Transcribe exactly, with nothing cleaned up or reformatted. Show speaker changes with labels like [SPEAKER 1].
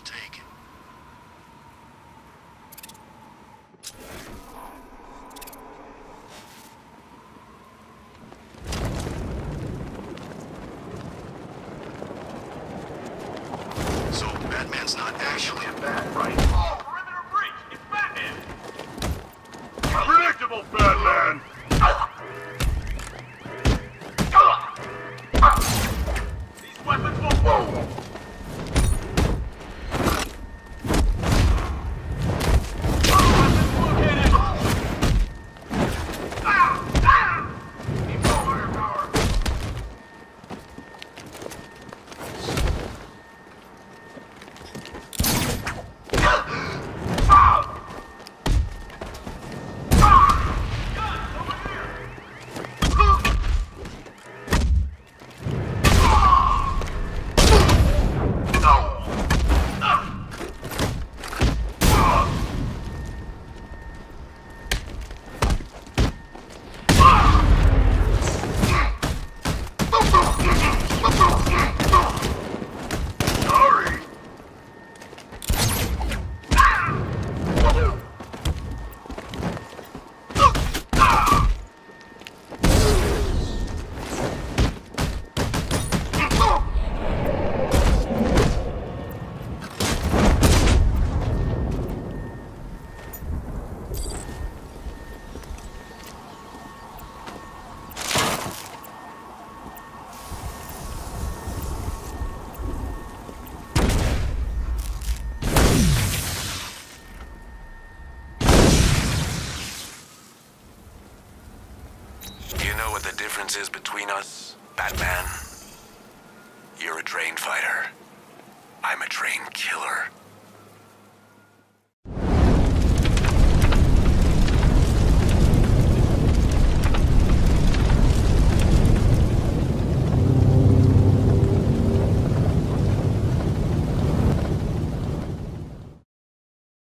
[SPEAKER 1] take. So Batman's not actually a bat, right?
[SPEAKER 2] Oh, perimeter breach! It's Batman! Predictable, Batman! These weapons will move!
[SPEAKER 1] Is between us, Batman. You're a trained fighter. I'm a trained killer.